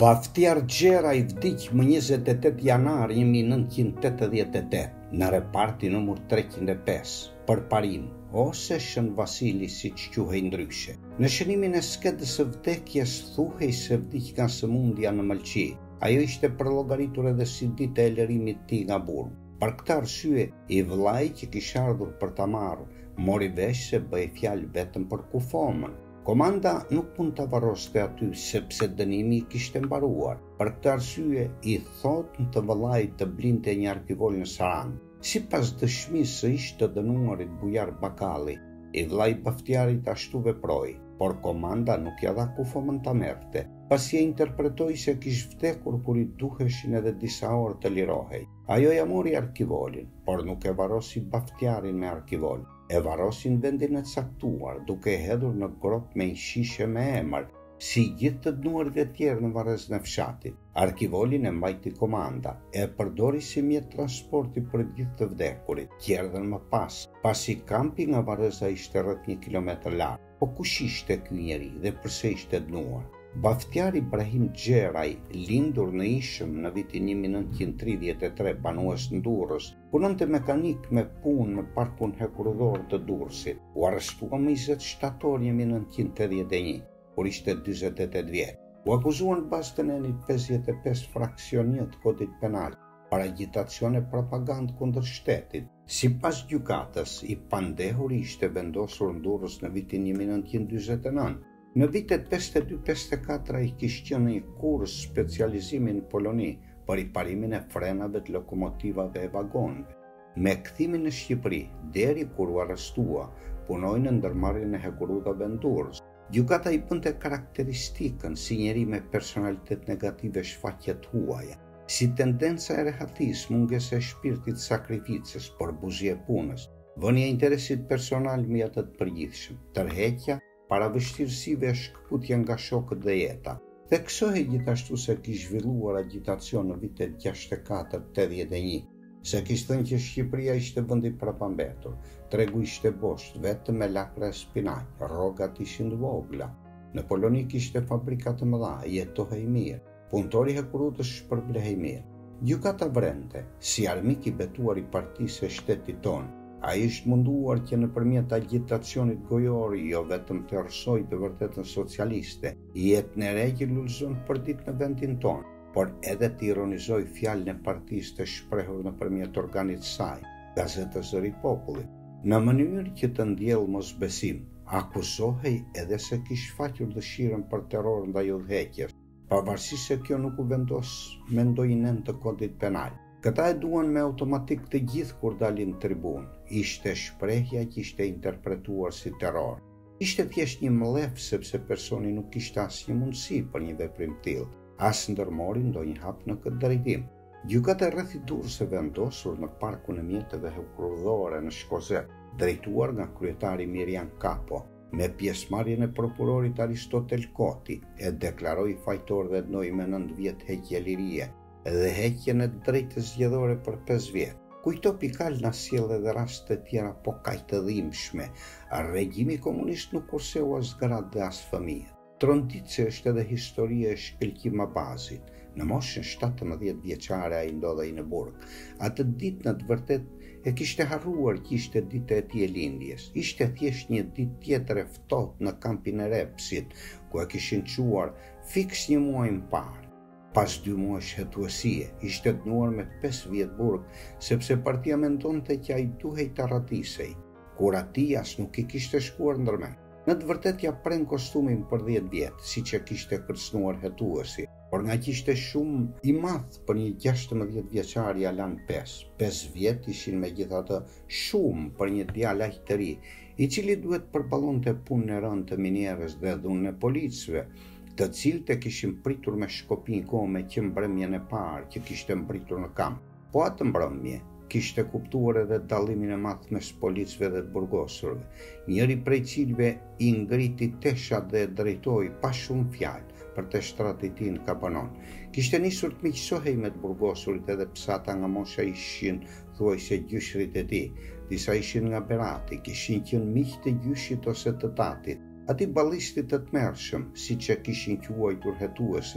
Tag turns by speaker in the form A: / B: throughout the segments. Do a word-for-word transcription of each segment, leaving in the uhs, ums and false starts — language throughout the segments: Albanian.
A: Baftiar Gjera i vdiq më njëzet e tetë janar një mijë nëntëqind tetëdhjetë e tetë në reparti numër treqind e pesë për parim, ose Shën Vasili si që quhej ndryshe. Në shënimin e skedës së vdekjes thuhej se vdiq nga sëmundja në Mëlqi. Ajo ishte përllogaritur edhe si ditë e lërimit tij nga burgu. Për këtë arsye, i vllai që kishte ardhur për ta marrë, mori vesh se bëhej fjalë vetëm për kufomën. Komanda nuk mund të varroste aty sepse dënimi i kishte mbaruar. Për këtë arsye i thot në të vëllait të blinte një arkivol në Sarandë. Sipas dëshmisë së ish të dënuarit Bujar Bakalli, i vllai Baftiarit ashtu veproi, por komanda nuk ja dha kufomën ta merrte, pasi e interpretoi se kishte vdekur kur i duheshin edhe disa orë të lirohej. Ajo ja mori arkivolin, por nuk e varrosi Baftiarin me arkivol. E varrosin vendin e caktuar, duke e hedhur në grop me një shishe me emër, si gjithë të dënuarit e tjerë në varrezën e fshatit. Arkivolin e mbajti komanda, e përdori si mjet transporti për gjithë të vdekurit, tjerë më pas, pasi kampi nga varreza ishte rreth një kilometër larg. Po kush ishte ky njeri dhe pse ishte dënuar? Baftiar Ibrahim Gjeraj, lindur në Ishëm në vitin një mijë nëntëqind tridhjetë e tre, banues në Durrës, punonte mekanik me punë në parkun hekurudhor të Durrësit. U arrestua më njëzet shtator një mijë nëntëqind tetëdhjetë e një, kur ishte dyzet e tetë vjeç. U akuzuan bazë të nenit pesëdhjetë e pesë fraksion një të kodit penal për agitacion e propagandë kundër shtetit. Sipas gjykatës, i pandehur ishte vendosur në Durrës në vitin një mijë nëntëqind dyzet e nëntë. Në vitet pesëdhjetë e dy pesëdhjetë e katër ai kishte qenë në një kurs specializimi në Poloni për i parimin e frenave të lokomotivave e vagonëve. Me kthimin në Shqipëri, deri kur u arrestua, punoi në ndërmarrjen e hekurudhave në Durrës. Gjykata i bënte karakteristikën si njeri me personalitet negative shfaqjet huaja, si tendenca e rehatis, mungesa e shpirtit sakrificës për buzje punës, vënia e interesit personal mbi atë të përgjithshëm, tërheqja para vështirësive e shkputje nga shokët dhe jeta. Theksohej gjithashtu se kishte zhvilluar agitacion në vitet gjashtëdhjetë e katër tetëdhjetë e një, se kishte thënë që Shqipëria ishte vendi prapambetur, tregu ishte bosh vetëm me lakra e spinaq, rrogat ishin të vogla. Në Poloni kishte fabrika të mëdha, jetohej mirë, punëtori hekurudhës shpërblehej mirë. Gjykata vrente, si armik i betuar i partisë së shtetit tonë, ai ishte munduar që nëpërmjet agitacionit gojor jo vetëm të rrsojë të vërtetën socialiste, jetën e re që lulëzon përdit në vendin tonë, por edhe të ironizoi fjalën e partisë të shprehur nëpërmjet organit saj, Gazetës së Ripopullit, në mënyrë që të ndjellë mosbesim. Akuzohej edhe se kishte shfaqur dëshirën për terror ndaj udhëheqjes, pavarësisht se kjo nuk u vendos me ndonjë të kodit penal. Këta e duan me automatik të gjithë kur dalin në tribunë. Ishte shprehja që ishte interpretuar si terror. Ishte thjesht një mllef sepse personi nuk kishte asnjë mundësi për një veprim të tillë, as ndërmori ndonjë hap në këtë drejtim. Gjykata rreth Durrës e vendosur në parkun e mjeteve hekurudhore në Shkozet, drejtuar nga kryetari Mirjan Kapo, me pjesëmarrjen e prokurorit Aristotel Koti, e deklaroi fajtor dhe dënoi me nëntë vjet heqje lirie dhe heqjen e drejtës zgjedhore për pesë vjet. Kujto pikal na sjell edhe raste të tjera po kaq të dhimbshme. Regjimi komunist nuk kurseu as gratë dhe as fëmijë. Tronditse është edhe historia e shkëlqim Abazit. Në moshën shtatëmbëdhjetë vjeçare ai ndodhej në burg. Atë ditë në të vërtetë e kishte harruar që ishte dita e tij e lindjes. Ishte thjesht një ditë tjetër e ftohtë në kampin e Repsit, ku e kishin çuar fiks një muaj më parë. Pas dy muajsh hetuesie, ishte dënuar me pesë vjet burg, sepse partia mendonte që ai duhej të arratisej, kur atij as nuk i kishte shkuar ndërmend. Në të vërtetë ja pren kostumin për dhjetë vjet, siç e kishte kërcënuar hetuesi, por nga që ishte shumë i madh për një gjashtëmbëdhjetë vjeçar ja lan pesë. pesë vjet ishin megjithatë shumë për një djalë aq të ri, i cili duhet përballonte punën e rëndë të minierës dhe dhunën e policëve, të cilët e kishin pritur me shkopi në kohë me që mbrëmjen e parë që kishte mbritur në kamp. Po atë mbrëmje kishte kuptuar edhe dallimin e madh mes policëve dhe të burgosurve, njëri prej cilëve i ngriti teshat dhe e drejtoi pa shumë fjalë për të shtratit e tij në Kabanon. Kishte nisur të miqësohej me të burgosurit edhe pse ata nga mosha ishin thuajse gjyshrit e tij. Disa ishin nga Berati, kishin qenë miq të gjyshit ose të tatit. Ati ballistit të tmerrshëm, siç e kishin quajtur hetuesit,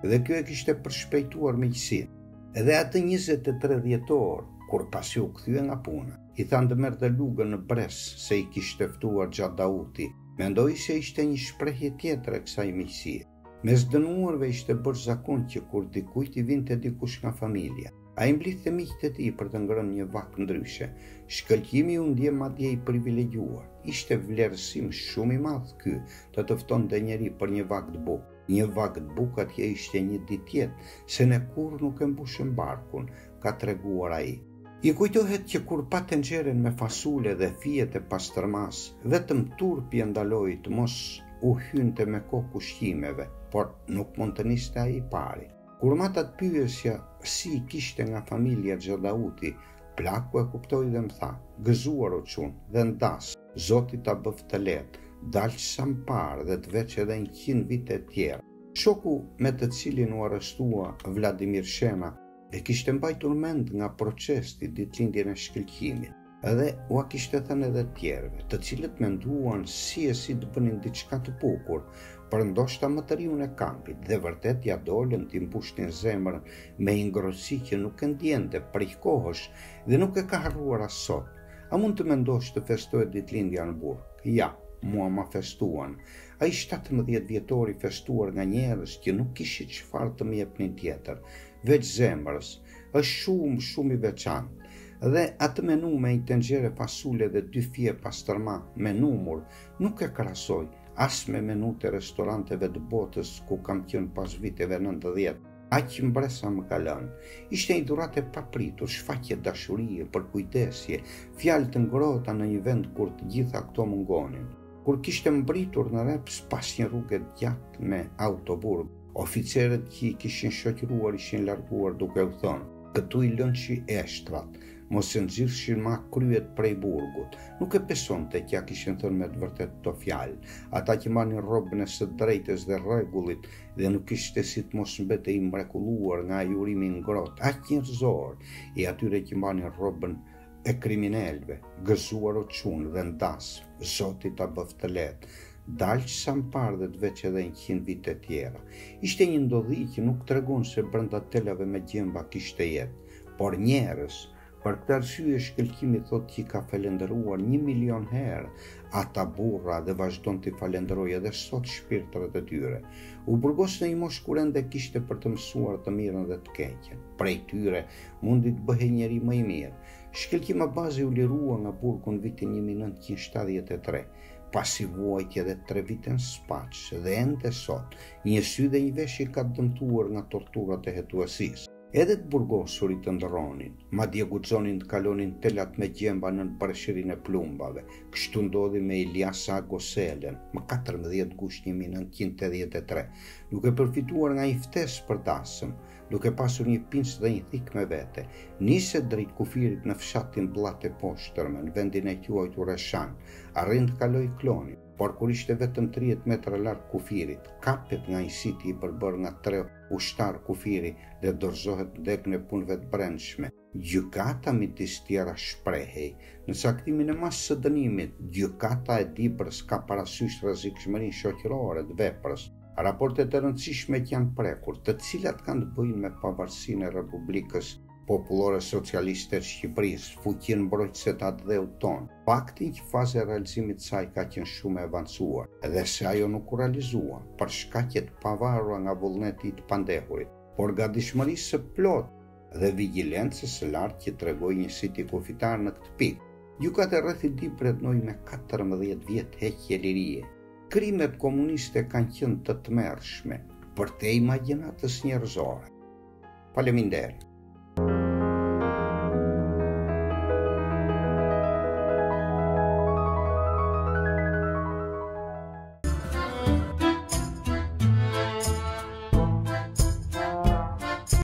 A: dhe kjo e kishte përshpejtuar miqësinë. Edhe atë njëzet e tre dhjetor, kur pasi u kthye nga puna, i thanë të merrte lugën në pres se i kishte ftuar gjatë Dauti. Mendoi se ishte një shprehje tjetër e kësaj miqësie. Mes dënuarve ishte bërë zakon që kur dikujt i vinte dikush nga familja, ai mblidhte miqtë e tij për të ngrënë një vak ndryshe. Shkëlqimi u ndje madje i privilegjuar. Ishte vlerësim shumë i madh ky, të të ftonte njeri për një vak të bukë. Një vak të bukë atje ishte një ditë tjetë, se ne kur nuk e mbushëm barkun, ka treguar ai. I kujtohet që kur pa tenxheren me fasule dhe fijet e pastërmas, vetëm turpi e ndaloi të mos u hynte me kokë ushqimeve, por nuk mund të niste ai pari. Kur matat pyesja si i kishte nga familja Xhodauti, plaku e kuptoi dhe më tha: "Gëzuar o çun dhe ndas, Zoti ta bëft të lehtë, dalë sa më parë dhe të veç edhe një qind vite tjera." Shoku me të cilin u arrestua Vladimir Shena e kishte mbajtur mend nga procesi ditëlindjen e shkëlqimit, edhe ua kishte thënë edhe tjerëve, të cilët menduan si e si të bënin diçka të bukur, për ndoshta më të riun e kampit, dhe vërtet ja dolën t'i mbushnin zemrën me ingrosi që nuk e ndjente prej kohësh dhe nuk e ka harruar as sot. A mund të mendosh të festohet ditëlindja në burg? Ja, mua ma festuan. Ai shtatëmbëdhjetë vjetori festuar nga njerëz që nuk kishin çfarë të më jepnin tjetër, veç zemrës, është shumë, shumë i veçantë. Dhe atë menu me një tenxhere fasule dhe dy fije pastërma me numur nuk e krahasoj as me menut e restoranteve të botës ku kam qenë pas viteve nëntëdhjetë. Aq mbresa më ka lënë. Ishte një dhuratë e papritur, shfaqje dashurie, përkujdesje, fjalë të ngrohta në një vend kur të gjitha këto mungonin. Kur kishte mbritur në Reps pas një rrugë gjatë me autoburg, oficerët që i kishin shoqëruar ishin larguar duke u thënë: "Këtu i lënçi eshtrat, mos e nxirrshin ma kryet prej burgut." Nuk e besonte që ja kishin thënë me të vërtet këto fjalë. Ata që marrin rrobën e së drejtës dhe rregullit dhe nuk kishte si të mos mbetej i mrekulluar nga ai urimi i ngrohtë, aq njerëzor, e atyre që marrin rrobën e kriminalëve. Gëzuar o çun dhe ndas, Zoti ta bëft të lehtë, dalë sa më parë dhe të veç edhe një qind vite tjera. Ishte një ndodhi që nuk tregon se brenda telave me gjemba kishte jetë, por njerëz. Për këtë arsye shkëlqimi thot që i ka falendëruar një milion herë ata burra dhe vazhdon t'i falenderojë edhe sot shpirtrat e tyre. U burgos në një moshë kur ende kishte për të mësuar të mirën dhe të keqen. Prej tyre mundi të bëhej njeri më i mirë. Shkëlqima bazi u lirua nga burgu në vitin një mijë nëntëqind e shtatëdhjetë e tre, pasi vuajtje edhe tre vite në Spaç dhe ende sot një sy dhe një vesh i ka dëmtuar nga torturat e hetuesisë. Edhe të burgosurit të ndërronin, madje guxonin të kalonin telat me gjemba në bërëshirin e plumbave. Kështu ndodhi me Ilyasa Agoselen, më katërmbëdhjetë gusht një mijë nëntëqind e tetëdhjetë e tre, duke përfituar nga një ftesë për dasëm, duke pasur një pincë dhe një thik me vete, nise drejt kufirit në fshatin Bllate Poshtërme, në vendin e quajtur Reshan, arrin të kaloj klonin, por kur ishte vetëm tridhjetë metra larg kufirit, kapet nga një siti i përbër nga tre ushtar kufiri dhe dorëzohet dek në punëve të brendshme. Gjykata midis tjera shprehej. Në saktimin e masës së dënimit, gjykata e Dibrës ka parasysh rrezikshmërinë shoqërore të veprës. Raportet e rëndësishme që janë prekur, të cilat kanë të bëjnë me pavarësinë e Republikës Popullore Socialiste të Shqipërisë, fuqinë mbrojtëse të atë dheut tonë, faktin që faza e realizimit të saj ka qenë shumë e avancuar, edhe se ajo nuk u realizua për shkaqe të pavarura nga vullneti i të pandehurit, por gatishmërisë së plotë dhe vigjilencës së lartë që tregoi një siti kufitar në këtë pikë. Gjykata e rrethit Dibrit noi me katërmbëdhjetë vjet heqje lirie. Krimet komuniste kanë qenë të tmerrshme për te imagjinatës njerëzore. Faleminderit.